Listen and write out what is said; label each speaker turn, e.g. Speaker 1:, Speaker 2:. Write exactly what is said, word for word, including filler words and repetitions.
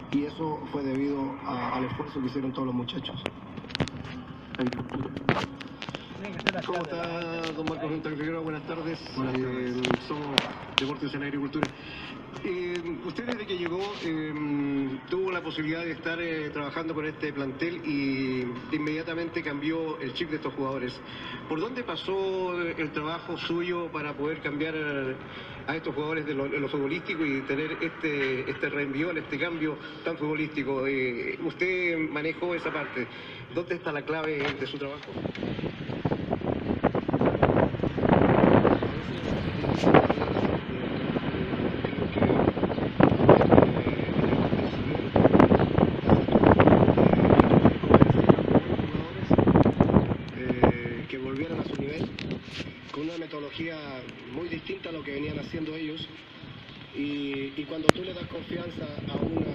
Speaker 1: y eso fue debido a, al esfuerzo que hicieron todos los muchachos.
Speaker 2: ¿Cómo está, don Marcos Figueroa? Buenas tardes.
Speaker 1: Buenas tardes.
Speaker 2: Eh, somos Deportes en Agricultura. Eh, usted desde que llegó eh, tuvo la posibilidad de estar eh, trabajando con este plantel y inmediatamente cambió el chip de estos jugadores. ¿Por dónde pasó el trabajo suyo para poder cambiar a estos jugadores de lo, de lo futbolístico y tener este, este reenvión, este cambio tan futbolístico? Eh, usted manejó esa parte. ¿Dónde está la clave de su trabajo?
Speaker 1: Que volvieran a su nivel, con una metodología muy distinta a lo que venían haciendo ellos, y, y cuando tú le das confianza a una